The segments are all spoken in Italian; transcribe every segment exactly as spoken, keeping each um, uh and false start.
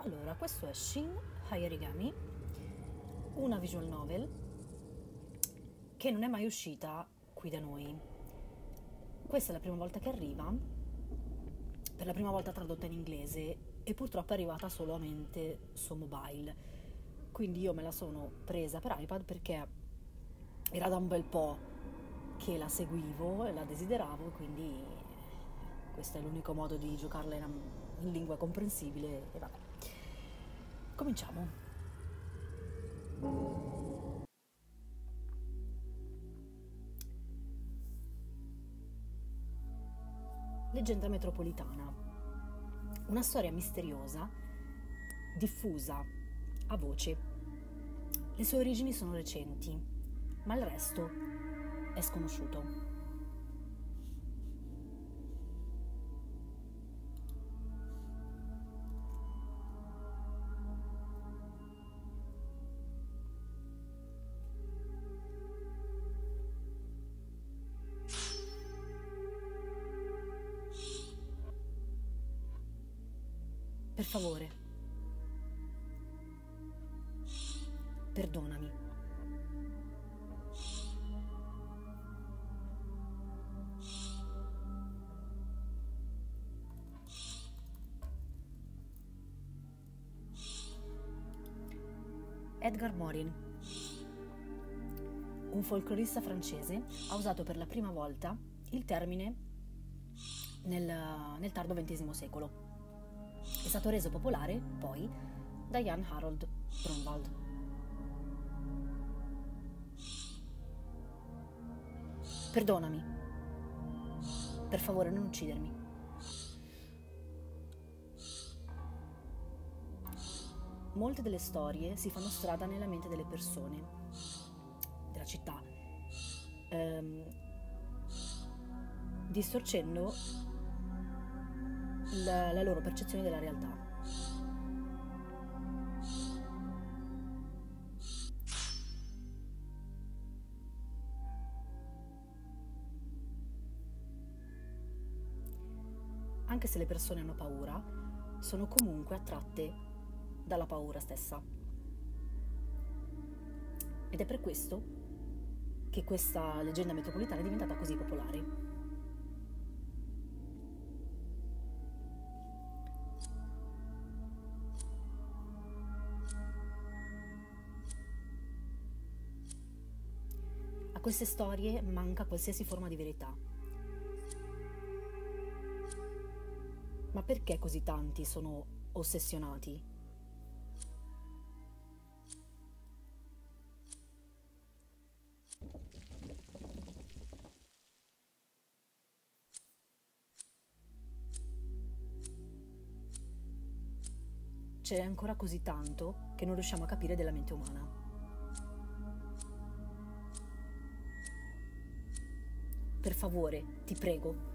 Allora, questo è Shin Hayarigami, una visual novel che non è mai uscita qui da noi. Questa è la prima volta che arriva, per la prima volta tradotta in inglese e purtroppo è arrivata solamente su mobile. Quindi io me la sono presa per iPad perché era da un bel po' che la seguivo e la desideravo, quindi questo è l'unico modo di giocarla in, in lingua comprensibile e vabbè. Cominciamo. Leggenda metropolitana. Una storia misteriosa, diffusa a voce. Le sue origini sono recenti, ma il resto è sconosciuto. Per favore, perdonami. Edgar Morin, un folclorista francese, ha usato per la prima volta il termine nel, nel tardo ventesimo secolo. È stato reso popolare poi da Jan Harold Brunwald. Perdonami. Per favore, non uccidermi. Molte delle storie si fanno strada nella mente delle persone, della città, ehm, distorcendo la, la loro percezione della realtà. Anche se le persone hanno paura, sono comunque attratte dalla paura stessa. Ed è per questo che questa leggenda metropolitana è diventata così popolare. A queste storie manca qualsiasi forma di verità. Ma perché così tanti sono ossessionati? C'è ancora così tanto che non riusciamo a capire della mente umana. Per favore, ti prego.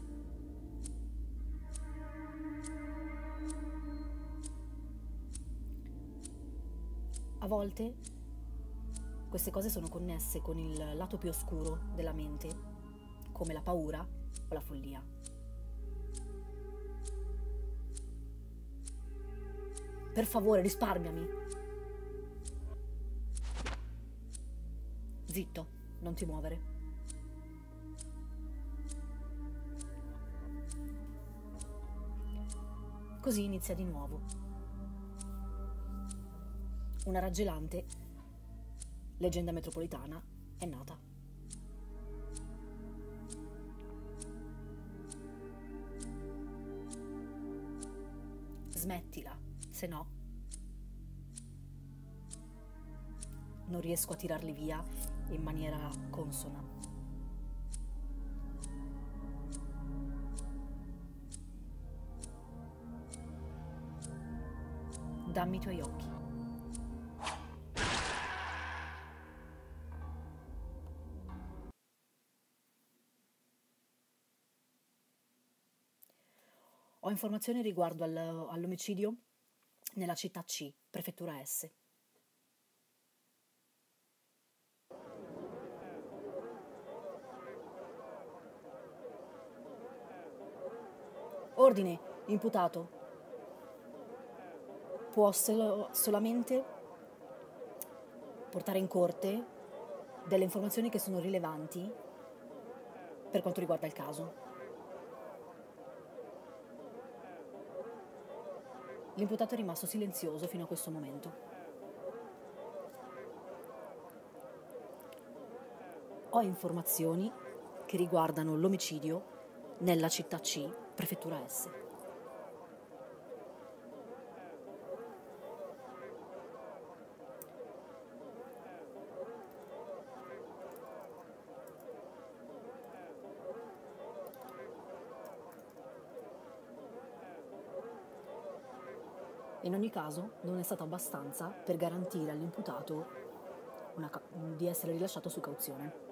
A volte queste cose sono connesse con il lato più oscuro della mente, come la paura o la follia. Per favore, risparmiami. Zitto, non ti muovere. Così inizia di nuovo. Una raggelante leggenda metropolitana è nata. Smettila, se no non riesco a tirarli via in maniera consona. Dammi i tuoi occhi. Ho informazioni riguardo al, all'omicidio nella città C, prefettura S. Ordine, imputato. può solo, solamente portare in corte delle informazioni che sono rilevanti per quanto riguarda il caso. L'imputato è rimasto silenzioso fino a questo momento. Ho informazioni che riguardano l'omicidio nella città C, prefettura S. In ogni caso, non è stato abbastanza per garantire all'imputato una ca- di essere rilasciato su cauzione.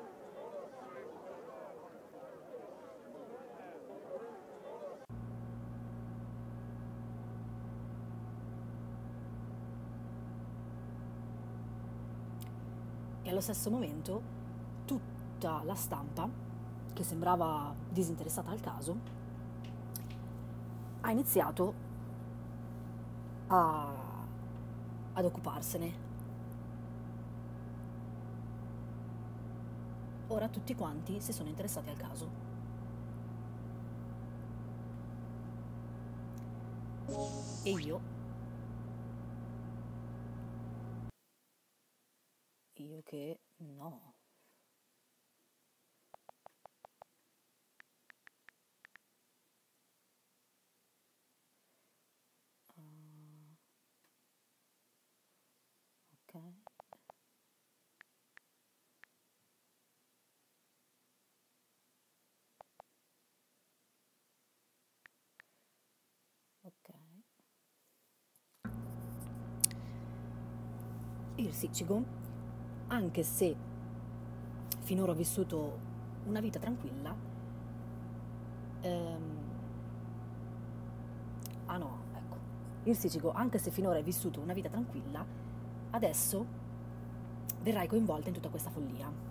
E allo stesso momento tutta la stampa, che sembrava disinteressata al caso, ha iniziato a, ad occuparsene. Ora tutti quanti si sono interessati al caso. E io, io che no. Uh, ok. Ok. Il Siccigo, anche se finora ho vissuto una vita tranquilla, ehm, ah no, ecco, il Siccigo, anche se finora hai vissuto una vita tranquilla, adesso verrai coinvolta in tutta questa follia.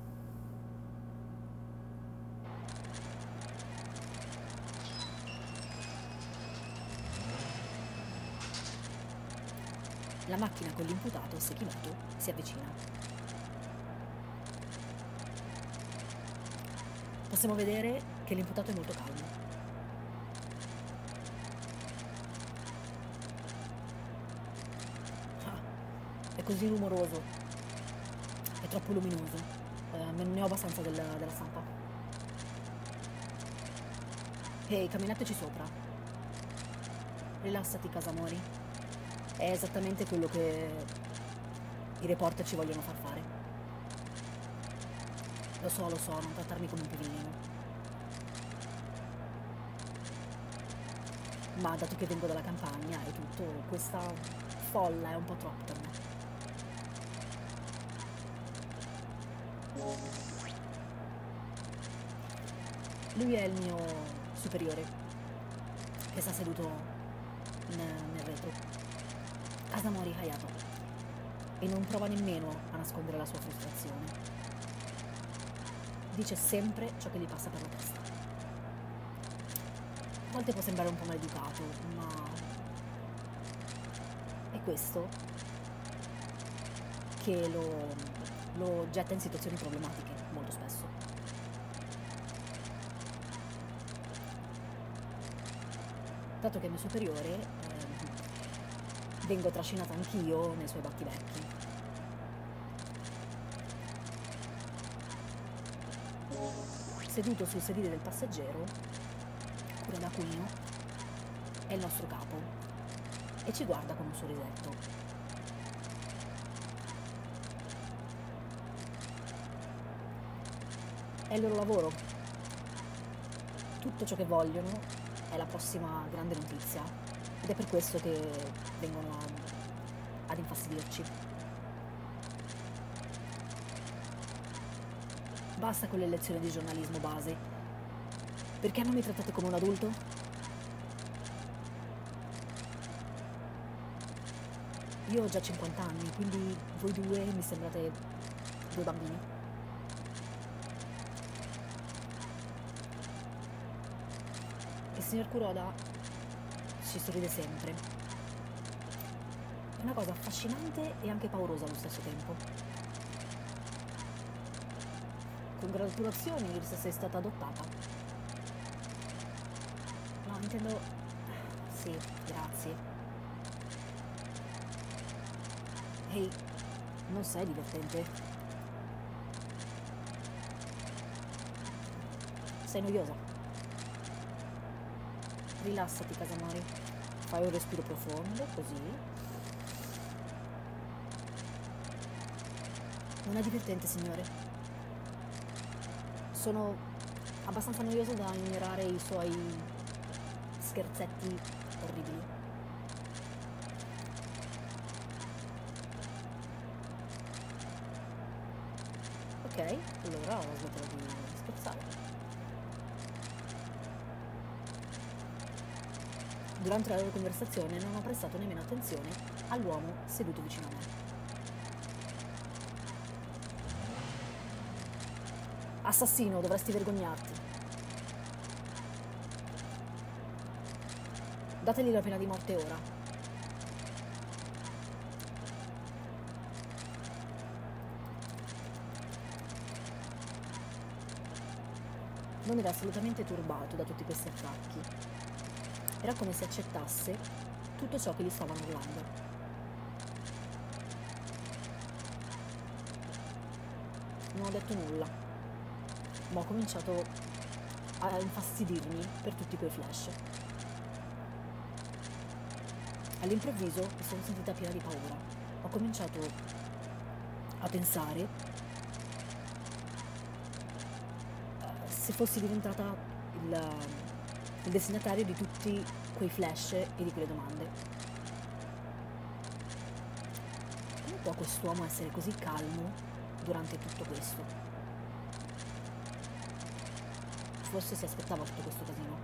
La macchina con l'imputato, Sekimoto, si avvicina. Possiamo vedere che l'imputato è molto calmo. Ah, è così rumoroso, è troppo luminoso, eh, non ne ho abbastanza del, della stampa. Ehi, camminateci sopra. Rilassati, Casamori. È esattamente quello che i reporter ci vogliono far fare. Lo so, lo so, non trattarmi come un pivellino. Ma dato che vengo dalla campagna e tutto, questa folla è un po' troppo per me. Lui è il mio superiore, che sta seduto nel, nel retro. Casamori Hayato, e non prova nemmeno a nascondere la sua frustrazione. Dice sempre ciò che gli passa per la testa. A volte può sembrare un po' maleducato, ma è questo che lo, lo getta in situazioni problematiche molto spesso. Dato che è mio superiore, eh, vengo trascinata anch'io nei suoi battibecchi. Seduto sul sedile del passeggero, Kuroda Kunio è il nostro capo e ci guarda con un sorrisetto. È il loro lavoro. Tutto ciò che vogliono è la prossima grande notizia ed è per questo che vengono ad infastidirci. Basta con le lezioni di giornalismo base. Perché non mi trattate come un adulto? Io ho già cinquanta anni, quindi voi due mi sembrate due bambini. Il signor Kuroda ci sorride sempre. È una cosa affascinante e anche paurosa allo stesso tempo. Congratulazioni, Iris, sei stata adottata. No, intendo... Sì, grazie. Ehi, non sei divertente? Sei noiosa. Rilassati, Casamari. Fai un respiro profondo, così. Non è divertente, signore. Sono abbastanza noioso da ignorare i suoi scherzetti orribili. Ok, allora ho smesso di scherzare. Durante la loro conversazione non ho prestato nemmeno attenzione all'uomo seduto vicino a me. Assassino, dovresti vergognarti. Dategli la pena di morte ora. Non era assolutamente turbato da tutti questi attacchi. Era come se accettasse tutto ciò che gli stavano urlando. Non ho detto nulla, ma ho cominciato a infastidirmi per tutti quei flash. All'improvviso mi sono sentita piena di paura. Ho cominciato a pensare se fossi diventata il, il destinatario di tutti quei flash e di quelle domande. Come può quest'uomo essere così calmo durante tutto questo? Forse si aspettava tutto questo casino.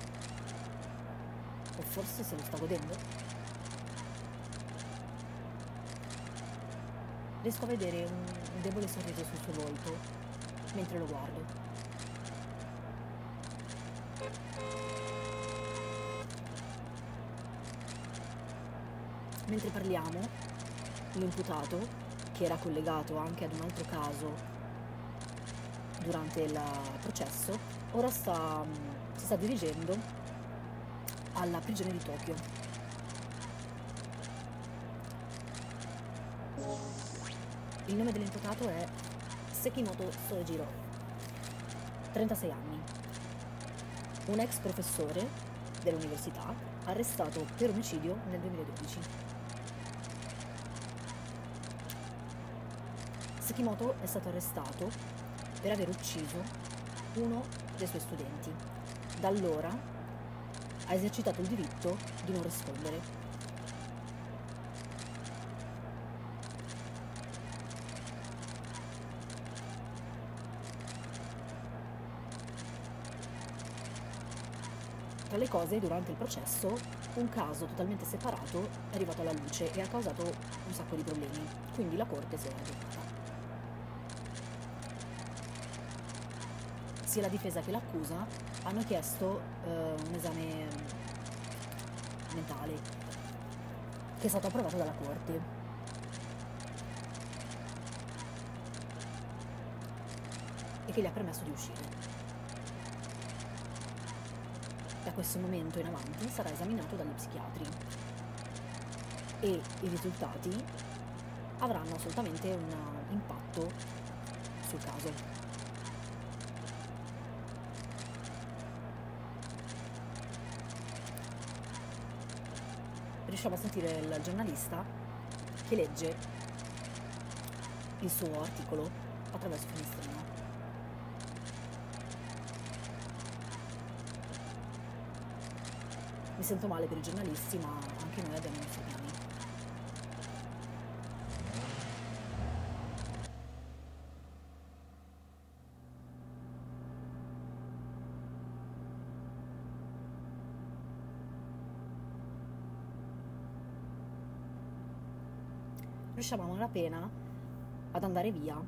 O forse se lo sta godendo? Riesco a vedere un debole sorriso sul suo volto mentre lo guardo. Mentre parliamo, l'imputato, che era collegato anche ad un altro caso durante il processo, ora sta, si sta dirigendo alla prigione di Tokyo. Il nome dell'imputato è Sekimoto Sojiro, trentasei anni, un ex professore dell'università arrestato per omicidio nel duemiladodici. Sekimoto è stato arrestato per aver ucciso uno dei suoi studenti. Da allora ha esercitato il diritto di non rispondere. Tra le cose, durante il processo, un caso totalmente separato è arrivato alla luce e ha causato un sacco di problemi, quindi la corte si è aggiornata. Sia la difesa che l'accusa hanno chiesto eh, un esame mentale che è stato approvato dalla corte. E che gli ha permesso di uscire. Da questo momento in avanti sarà esaminato dagli psichiatri e i risultati avranno assolutamente un impatto sul caso. Riusciamo a sentire il giornalista che legge il suo articolo attraverso il finestrino. Mi sento male per i giornalisti, ma anche noi abbiamo i nostri piani. Riusciamo a malapena ad andare via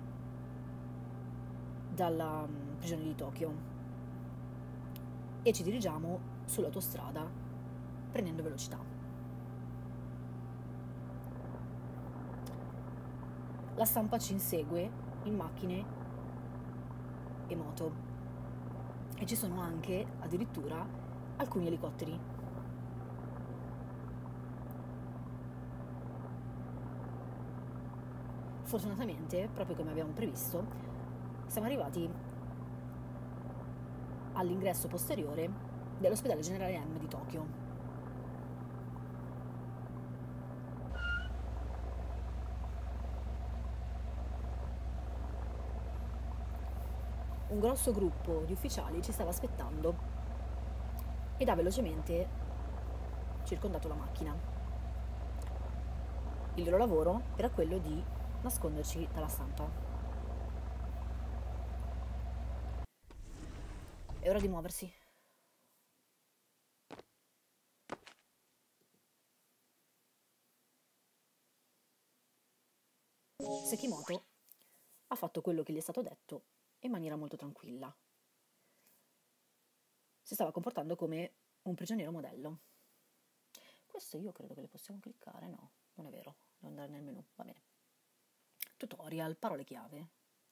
dalla prigione di Tokyo e ci dirigiamo sull'autostrada prendendo velocità. la stampa ci insegue in macchine e moto. E ci sono anche, addirittura, alcuni elicotteri. Fortunatamente, proprio come abbiamo previsto, siamo arrivati all'ingresso posteriore dell'ospedale generale M di Tokyo. Un grosso gruppo di ufficiali ci stava aspettando ed ha velocemente circondato la macchina. Il loro lavoro era quello di nasconderci dalla stampa. È ora di muoversi. Sekimoto ha fatto quello che gli è stato detto in maniera molto tranquilla. Si stava comportando come un prigioniero modello. Questo io credo che le possiamo cliccare, no, non è vero, devo andare nel menu, va bene. Tutorial, parole chiave.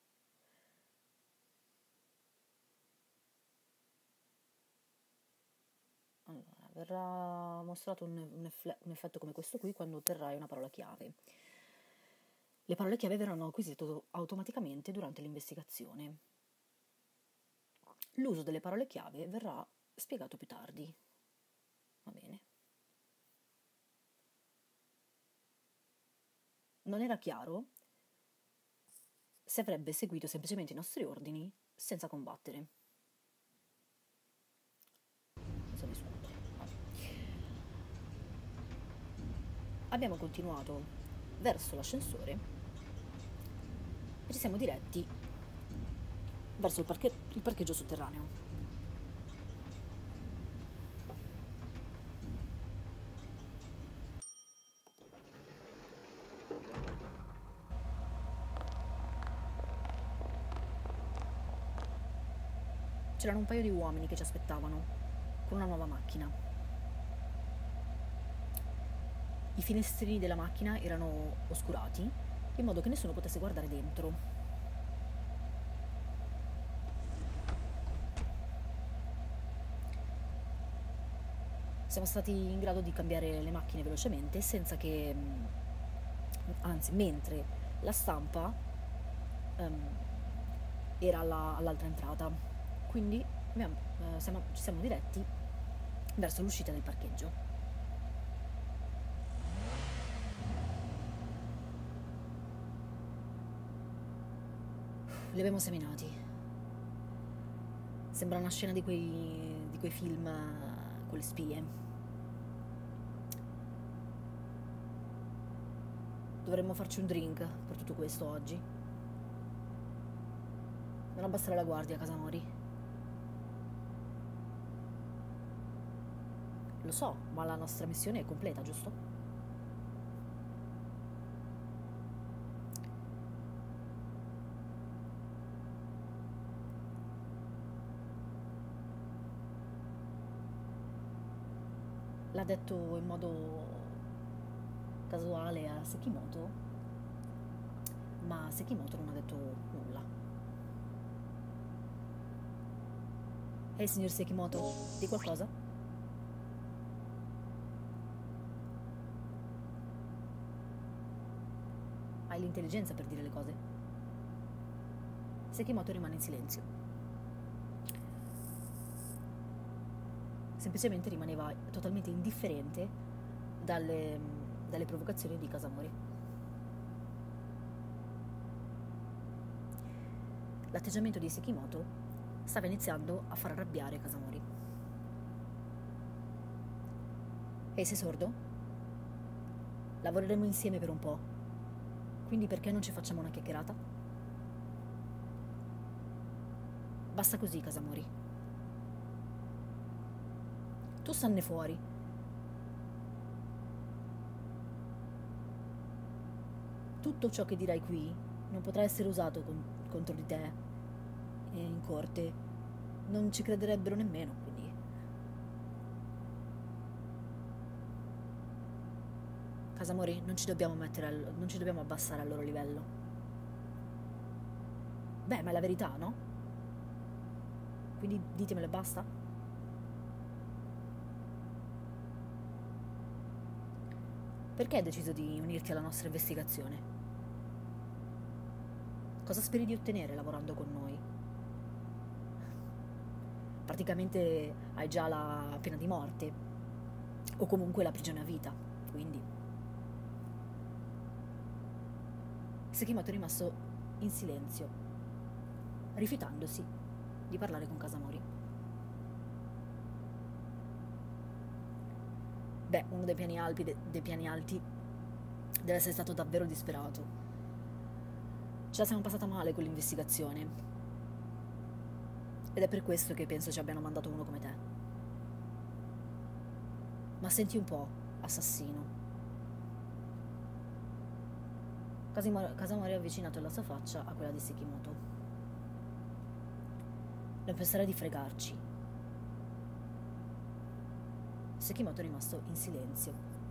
Allora, verrà mostrato un, un, eff- un effetto come questo qui quando otterrai una parola chiave. Le parole chiave verranno acquisite automaticamente durante l'investigazione. L'uso delle parole chiave verrà spiegato più tardi. Va bene. Non era chiaro se avrebbe seguito semplicemente i nostri ordini senza combattere. Senza discutere. Abbiamo continuato verso l'ascensore e ci siamo diretti verso il, parche- il parcheggio sotterraneo. C'erano un paio di uomini che ci aspettavano con una nuova macchina. I finestrini della macchina erano oscurati in modo che nessuno potesse guardare dentro. Siamo stati in grado di cambiare le macchine velocemente senza che, anzi, mentre la stampa um, era alla, all'altra entrata. Quindi abbiamo, eh, siamo, ci siamo diretti verso l'uscita del parcheggio. Li abbiamo seminati. Sembra una scena di quei, di quei film uh, con le spie. Dovremmo farci un drink per tutto questo oggi. Non abbassare la guardia, Casamori. Lo so, ma la nostra missione è completa, giusto? L'ha detto in modo casuale a Sekimoto, ma Sekimoto non ha detto nulla. Ehi, signor Sekimoto, di qualcosa? Hai l'intelligenza per dire le cose? Sekimoto rimane in silenzio. Semplicemente rimaneva totalmente indifferente dalle, dalle provocazioni di Casamori. L'atteggiamento di Sekimoto stava iniziando a far arrabbiare Casamori. Ehi, sei sordo? Lavoreremo insieme per un po', quindi perché non ci facciamo una chiacchierata? Basta così, Casamori. Tu stanne fuori. Tutto ciò che dirai qui non potrà essere usato con- contro di te e in corte. Non ci crederebbero nemmeno, quindi. Casamori, non ci dobbiamo mettere al- non ci dobbiamo abbassare al loro livello. Beh, ma è la verità, no? Quindi ditemelo e basta? Perché hai deciso di unirti alla nostra investigazione? Cosa speri di ottenere lavorando con noi? Praticamente hai già la pena di morte, o comunque la prigione a vita, quindi... Sekimoto è rimasto in silenzio, rifiutandosi di parlare con Casamori. Beh, uno dei piani alti, de- dei piani alti deve essere stato davvero disperato. Ce la siamo passata male con l'investigazione. Ed è per questo che penso ci abbiano mandato uno come te. Ma senti un po', assassino. Casimori, Casamori ha avvicinato la sua faccia a quella di Sekimoto. Non pensare di fregarci. Sekimoto è rimasto in silenzio.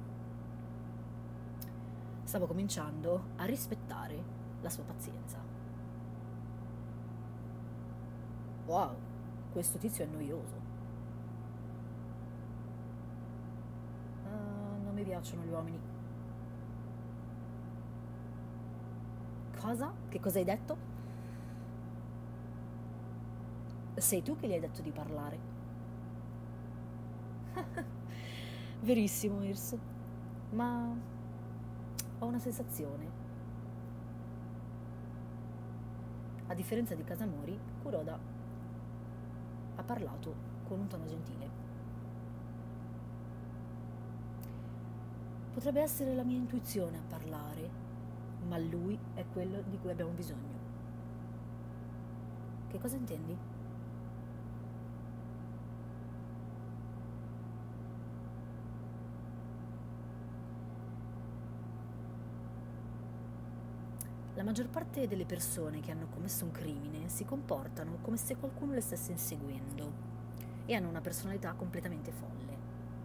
Stavo cominciando a rispettare la sua pazienza. Wow, questo tizio è noioso. Uh, non mi piacciono gli uomini. Cosa? Che cosa hai detto? Sei tu che gli hai detto di parlare. Verissimo, Irso. Ma ho una sensazione. A differenza di Casamori, Kuroda ha parlato con un tono gentile. Potrebbe essere la mia intuizione a parlare, ma lui è quello di cui abbiamo bisogno. Che cosa intendi? La maggior parte delle persone che hanno commesso un crimine si comportano come se qualcuno le stesse inseguendo e hanno una personalità completamente folle.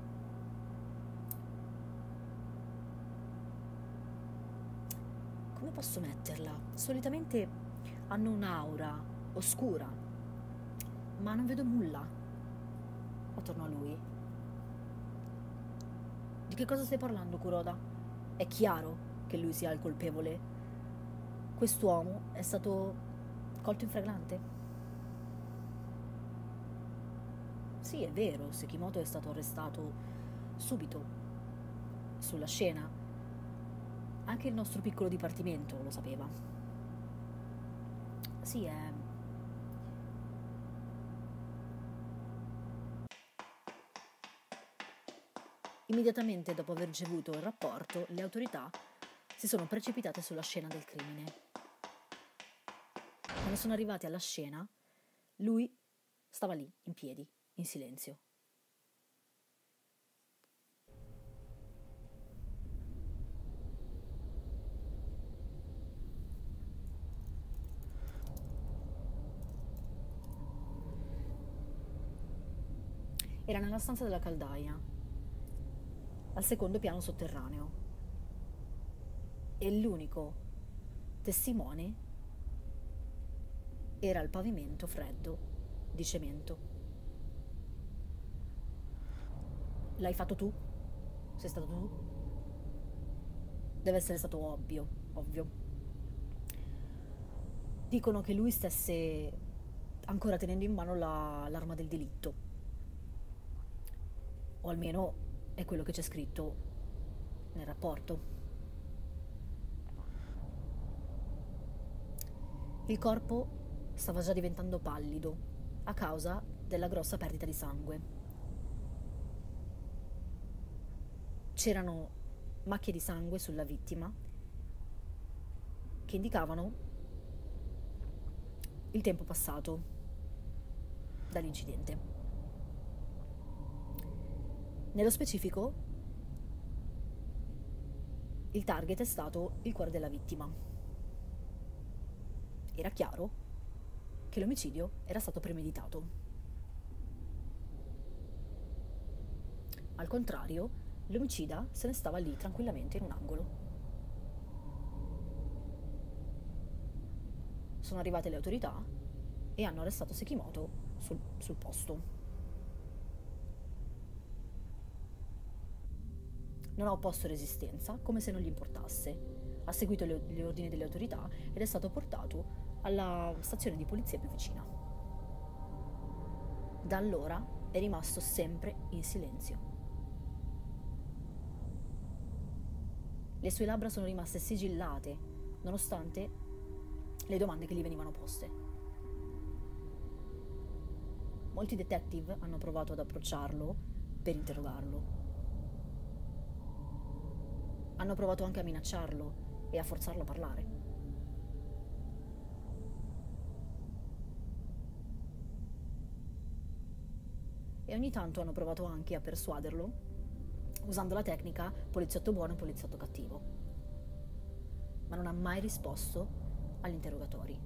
Come posso metterla? Solitamente hanno un'aura oscura, ma non vedo nulla attorno a lui. Di che cosa stai parlando, Kuroda? È chiaro che lui sia il colpevole. Quest'uomo è stato colto in flagrante? Sì, è vero, Sekimoto è stato arrestato subito, sulla scena. Anche il nostro piccolo dipartimento lo sapeva. Sì, è... Immediatamente dopo aver ricevuto il rapporto, le autorità si sono precipitate sulla scena del crimine. Quando sono arrivati alla scena, lui stava lì, in piedi, in silenzio. Era nella stanza della caldaia, al secondo piano sotterraneo. E l'unico testimone era il pavimento freddo di cemento. L'hai fatto tu? Sei stato tu? Deve essere stato ovvio, ovvio. Dicono che lui stesse ancora tenendo in mano la, l'arma del delitto. O almeno è quello che c'è scritto nel rapporto. Il corpo stava già diventando pallido a causa della grossa perdita di sangue. C'erano macchie di sangue sulla vittima che indicavano il tempo passato dall'incidente. Nello specifico, il target è stato il cuore della vittima. Era chiaro che l'omicidio era stato premeditato. Al contrario, l'omicida se ne stava lì tranquillamente in un angolo. sono arrivate le autorità e hanno arrestato Sekimoto sul, sul posto. Non ha opposto resistenza, come se non gli importasse. Ha seguito le, le ordini delle autorità ed è stato portato alla stazione di polizia più vicina. Da allora è rimasto sempre in silenzio. Le sue labbra sono rimaste sigillate, nonostante le domande che gli venivano poste. Molti detective hanno provato ad approcciarlo per interrogarlo. Hanno provato anche a minacciarlo e a forzarlo a parlare. E ogni tanto hanno provato anche a persuaderlo usando la tecnica poliziotto buono e poliziotto cattivo. Ma non ha mai risposto agli interrogatori.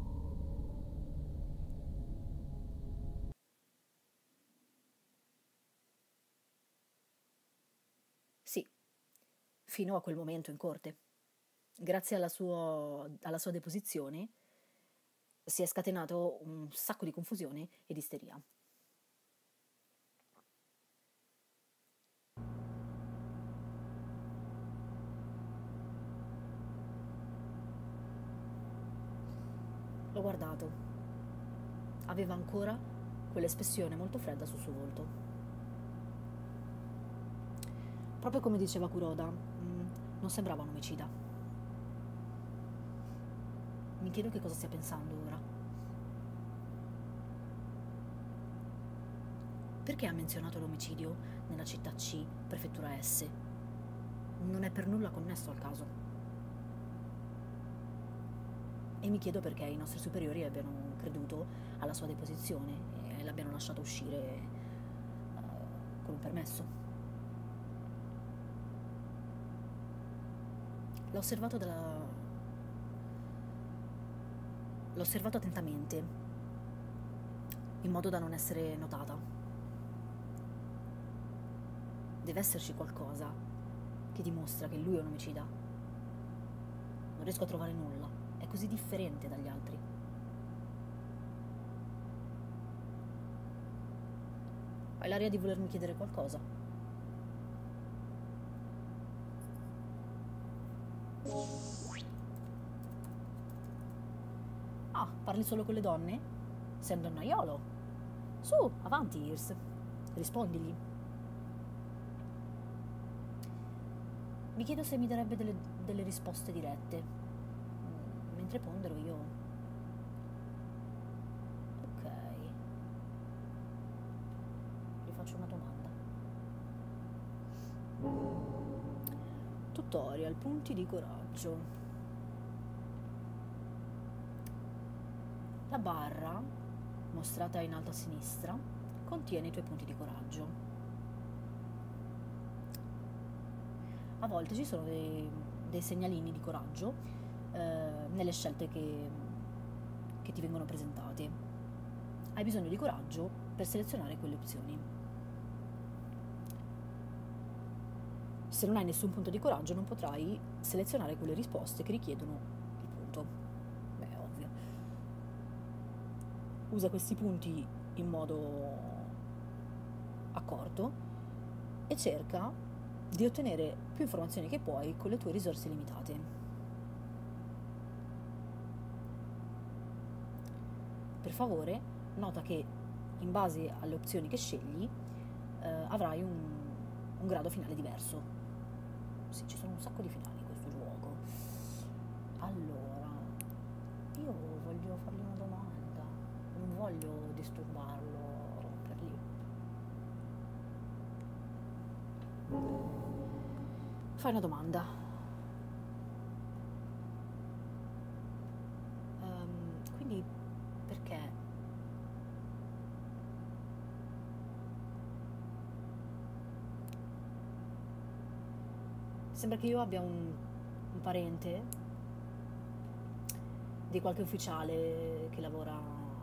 Sì, fino a quel momento in corte. Grazie alla sua, alla sua deposizione si è scatenato un sacco di confusione ed isteria. L'ho guardato. Aveva ancora quell'espressione molto fredda sul suo volto. Proprio come diceva Kuroda, mh, non sembrava un omicida. Mi chiedo che cosa stia pensando ora. Perché ha menzionato l'omicidio nella città C, prefettura S? Non è per nulla connesso al caso. E mi chiedo perché i nostri superiori abbiano creduto alla sua deposizione e l'abbiano lasciato uscire uh, con un permesso. L'ho osservato dalla... L'ho osservato attentamente, in modo da non essere notata. Deve esserci qualcosa che dimostra che lui è un omicida. Non riesco a trovare nulla, è così differente dagli altri. Hai l'aria di volermi chiedere qualcosa? Ah, parli solo con le donne? Sei un donnaiolo. Su, avanti, Irs. Rispondigli. Mi chiedo se mi darebbe delle, delle risposte dirette. Mentre pondero io... Ok. Gli faccio una domanda. Tutorial, punti di coraggio. La barra, mostrata in alto a sinistra, contiene i tuoi punti di coraggio. A volte ci sono dei, dei segnalini di coraggio eh, nelle scelte che, che ti vengono presentate. Hai bisogno di coraggio per selezionare quelle opzioni. Se non hai nessun punto di coraggio non potrai selezionare quelle risposte che richiedono il punto. Beh, è ovvio. Usa questi punti in modo accorto e cerca di ottenere più informazioni che puoi con le tue risorse limitate. Per favore, nota che in base alle opzioni che scegli eh, avrai un, un grado finale diverso. Sì, ci sono un sacco di finali in questo gioco. Allora, io voglio fargli una domanda, non voglio disturbarlo, rompergli. Fai una domanda. Um, quindi perché? Sembra che io abbia un, un parente di qualche ufficiale che lavora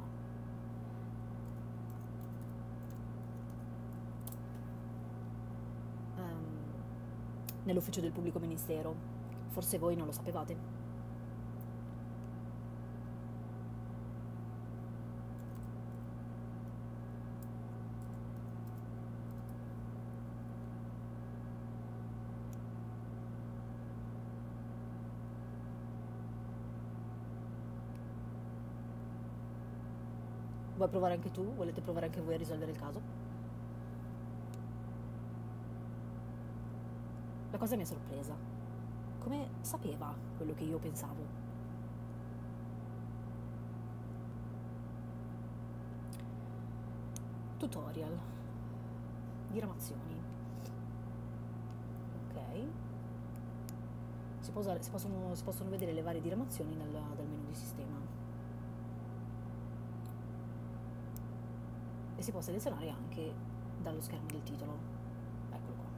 um, nell'ufficio del pubblico ministero. Forse voi non lo sapevate. Vuoi provare anche tu? Volete provare anche voi a risolvere il caso? La cosa mi ha sorpresa. Come sapeva quello che io pensavo? Tutorial. Diramazioni. Ok. Si, può usare, si, possono, si possono vedere le varie diramazioni nel, dal menu di sistema. E si può selezionare anche dallo schermo del titolo. Eccolo qua.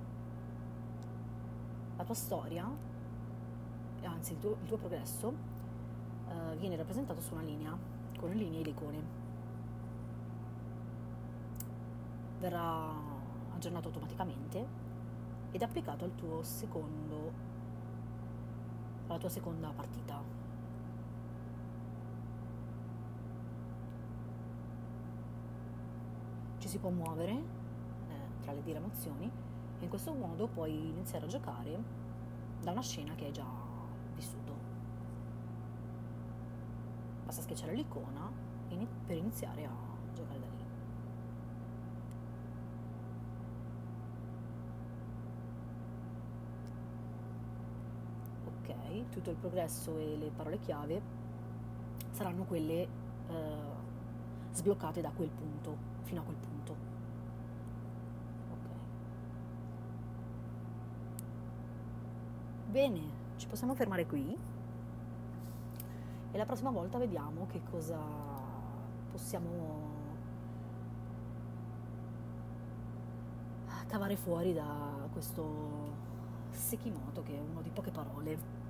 La tua storia, anzi il tuo, il tuo progresso, eh, viene rappresentato su una linea, con le linee e le icone. Verrà aggiornato automaticamente ed applicato al tuo secondo, alla tua seconda partita. Ci si può muovere eh, tra le diramazioni e in questo modo puoi iniziare a giocare da una scena che hai già vissuto. Basta schiacciare l'icona per iniziare a giocare da lì. Ok, tutto il progresso e le parole chiave saranno quelle eh, sbloccate da quel punto, fino a quel punto. Ok. Bene, ci possiamo fermare qui e la prossima volta vediamo che cosa possiamo cavare fuori da questo Sekimoto, che è uno di poche parole.